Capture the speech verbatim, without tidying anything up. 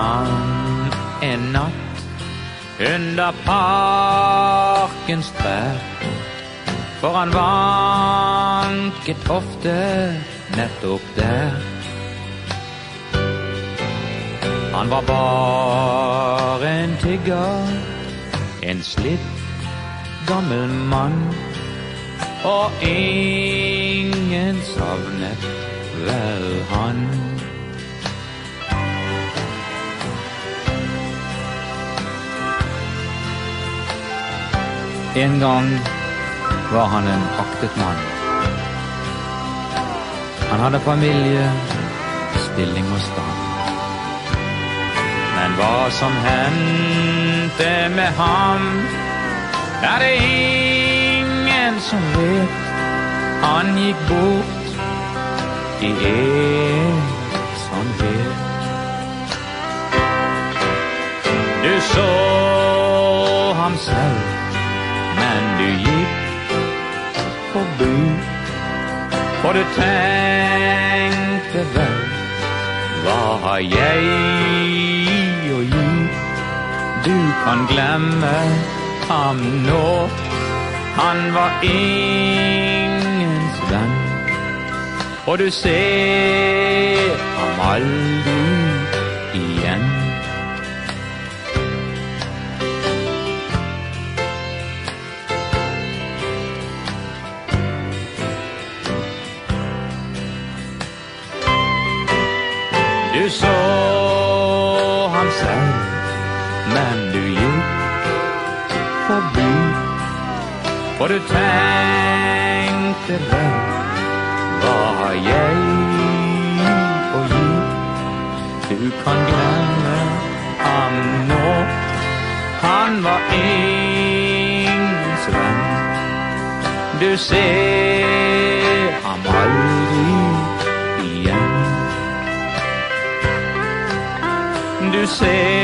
han en natt under parkens trær, for han vanket ofte nettopp der. Han var bare en tigger, en slitt gammel mann, og ingen savnet vel han. En gang var han en aktet mann. Han hadde familie, stilling og stand. Men hva som hendte med ham, er det ingen som vet. Han gikk bort i ensomhet. Du så ham selv, men du gikk forbi, for du tenkte vel, hva har jeg å gi? Du kan glemme ham nå, han var ingens venn, og du ser ham aldri igjen. Du så ham selv, men du gikk forbi, for du tenkte vel, hva har jeg å gi? Du kan glemme ham nå, han var ingens venn. Du ser ham aldri igjen. Du ser